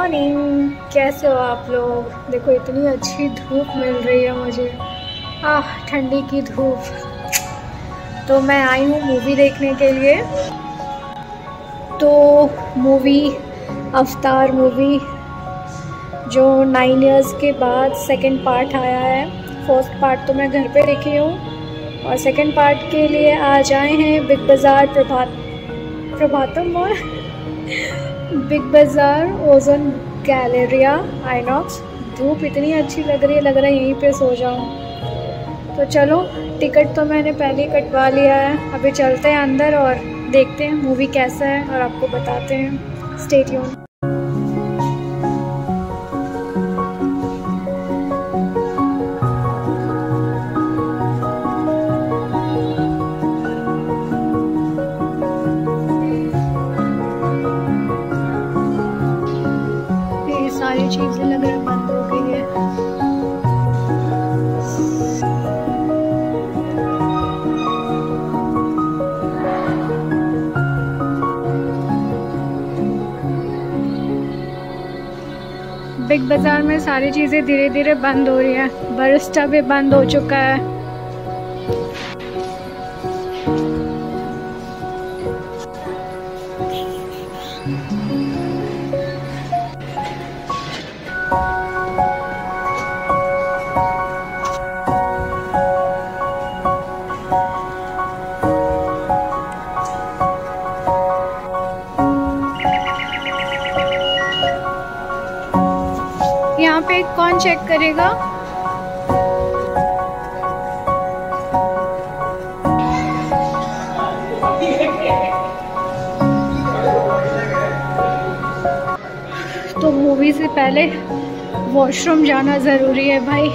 Morning, कैसे हो आप लोग। देखो इतनी अच्छी धूप मिल रही है मुझे, ठंडी की धूप। तो मैं आई हूँ मूवी देखने के लिए। तो मूवी अवतार मूवी जो 9 इयर्स के बाद सेकंड पार्ट आया है। फर्स्ट पार्ट तो मैं घर पे देखी हूँ और सेकंड पार्ट के लिए आज आए हैं Big Bazaar Prabhatam mall Big Bazaar Ozone Galleria INOX. धूप इतनी अच्छी लग रही है, लग रहा है यहीं पे सो जाऊं। तो चलो, टिकट तो मैंने पहले ही कटवा लिया है। अभी चलते हैं अंदर और देखते हैं मूवी कैसा है और आपको बताते हैं। Stay tune. सारी चीजें लग रहा बंद हो गई है। बिग बाजार में सारी चीजें धीरे धीरे बंद हो रही है। बरिस्टा भी बंद हो चुका है। यहाँ पे कौन चेक करेगा? तो मूवी से पहले वॉशरूम जाना ज़रूरी है भाई।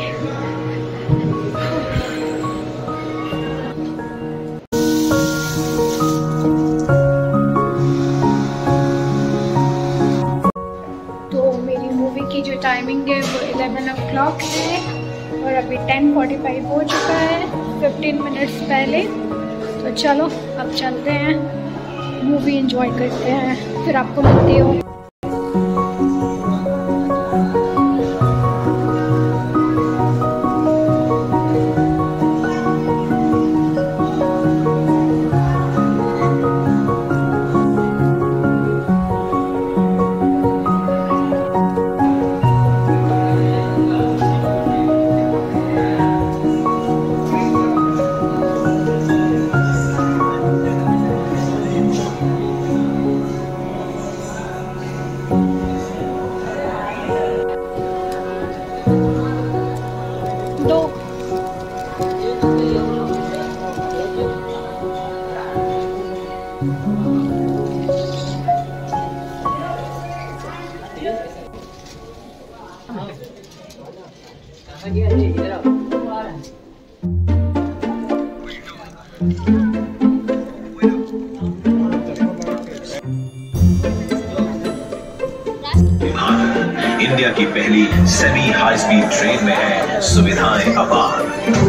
की जो टाइमिंग है वो 11 o'clock है और अभी 10:45 हो चुका है, 15 मिनट्स पहले। तो चलो अब चलते हैं, मूवी एंजॉय करते हैं, फिर आपको मिलती हूँ। इंडिया की पहली सेमी हाई स्पीड ट्रेन में है सुविधाएं अपार।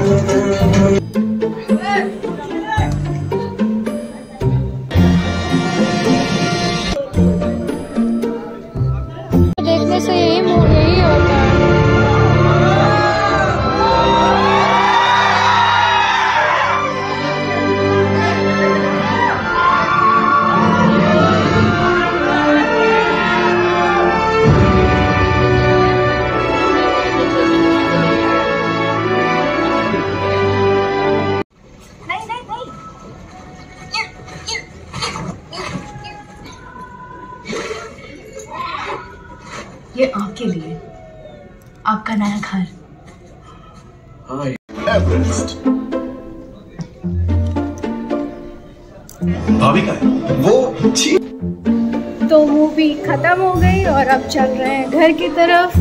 देखने से यही होता है। ये आपके लिए, आपका नया घर। एवरेस्ट भाभी का है वो। तो मूवी खत्म हो गई और अब चल रहे हैं घर की तरफ।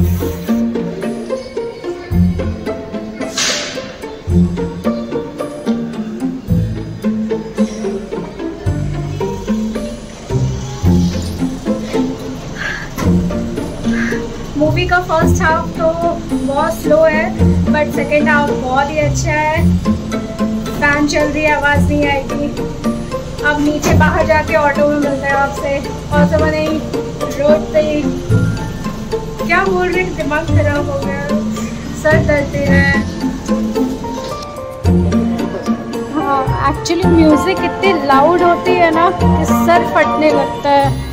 मूवी का फर्स्ट हाफ तो बहुत स्लो है, बट सेकेंड हाफ बहुत ही अच्छा है। फैन चल रही है, आवाज़ नहीं आएगी। अब नीचे बाहर जाके ऑटो में मिलते हैं आपसे, और तो नहीं रोड पे ही क्या बोल रहे हैं, दिमाग खराब हो गया, सर दर्द दे रहा है। हाँ एक्चुअली म्यूज़िक इतनी लाउड होती है ना कि सर फटने लगता है।